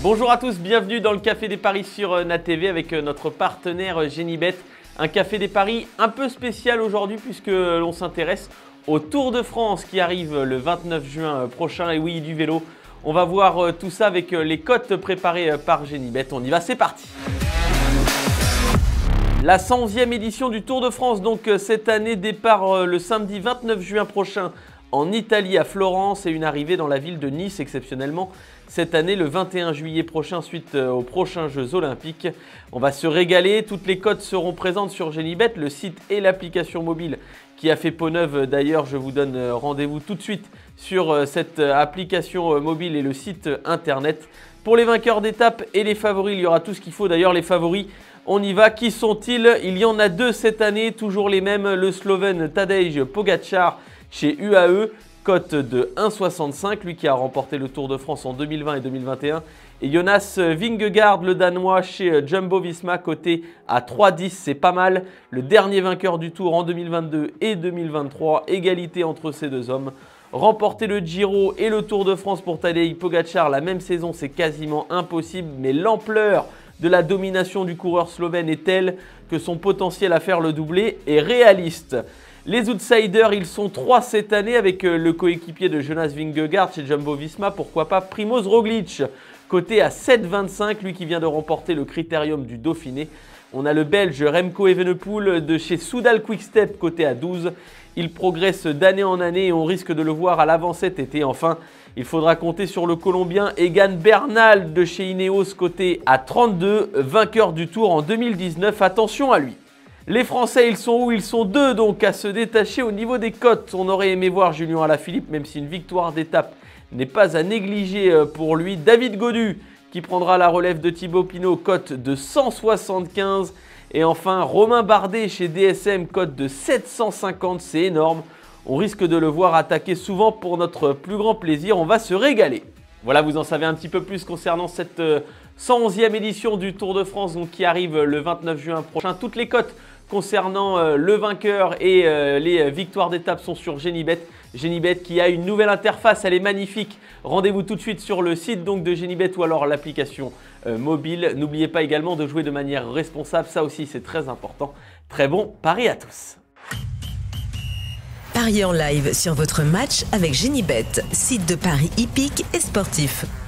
Bonjour à tous, bienvenue dans le Café des Paris sur NatTV avec notre partenaire Genibet. Un Café des Paris un peu spécial aujourd'hui puisque l'on s'intéresse au Tour de France qui arrive le 29 juin prochain. Et oui, du vélo. On va voir tout ça avec les cotes préparées par Genibet. On y va, c'est parti! La 111e édition du Tour de France, donc cette année, départ le samedi 29 juin prochain en Italie à Florence et une arrivée dans la ville de Nice exceptionnellement cette année le 21 juillet prochain suite aux prochains Jeux Olympiques. On va se régaler, toutes les cotes seront présentes sur Genibet, le site et l'application mobile qui a fait peau neuve. D'ailleurs, je vous donne rendez-vous tout de suite sur cette application mobile et le site internet. Pour les vainqueurs d'étape et les favoris, il y aura tout ce qu'il faut. D'ailleurs, les favoris, on y va. Qui sont-ils? Il y en a deux cette année, toujours les mêmes. Le Slovène Tadej Pogačar chez UAE, cote de 1,65, lui qui a remporté le Tour de France en 2020 et 2021. Et Jonas Vingegaard, le Danois, chez Jumbo Visma, coté à 3,10, c'est pas mal. Le dernier vainqueur du Tour en 2022 et 2023, égalité entre ces deux hommes. Remporter le Giro et le Tour de France pour Tadej Pogačar la même saison, c'est quasiment impossible, mais l'ampleur de la domination du coureur slovène est telle que son potentiel à faire le doublé est réaliste. Les outsiders, ils sont 3 cette année avec le coéquipier de Jonas Vingegaard chez Jumbo Visma, pourquoi pas Primoz Roglic, coté à 7,25, lui qui vient de remporter le Critérium du Dauphiné. On a le Belge Remco Evenepoel de chez Soudal Quick-Step, coté à 12. Il progresse d'année en année et on risque de le voir à l'avant cet été. Enfin, il faudra compter sur le Colombien Egan Bernal de chez Ineos, coté à 32, vainqueur du Tour en 2019. Attention à lui. Les Français, ils sont où? Ils sont deux donc à se détacher au niveau des cotes. On aurait aimé voir Julien Alaphilippe, même si une victoire d'étape n'est pas à négliger pour lui. David Gaudu qui prendra la relève de Thibaut Pinot, cote de 175. Et enfin, Romain Bardet chez DSM, cote de 750, c'est énorme. On risque de le voir attaquer souvent pour notre plus grand plaisir. On va se régaler. Voilà, vous en savez un petit peu plus concernant cette 111e édition du Tour de France donc, qui arrive le 29 juin prochain. Toutes les cotes concernant le vainqueur et les victoires d'étape sont sur Genibet. Genibet qui a une nouvelle interface, elle est magnifique. Rendez-vous tout de suite sur le site donc, de Genibet ou alors l'application mobile. N'oubliez pas également de jouer de manière responsable, ça aussi c'est très important. Très bon pari à tous. Pariez en live sur votre match avec Genibet, site de paris hippique et sportif.